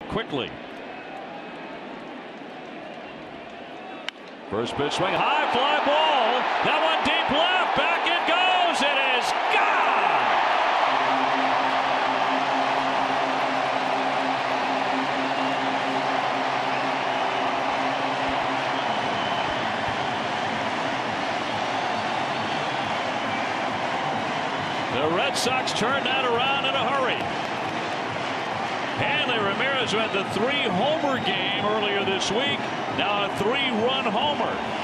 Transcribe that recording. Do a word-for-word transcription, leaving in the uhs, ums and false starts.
quickly. First pitch swing, high fly ball. That one deep left. Back it goes. It is gone. The Red Sox turn that around in a hurry. Hanley Ramirez had the three homer game earlier this week. Now a three run homer.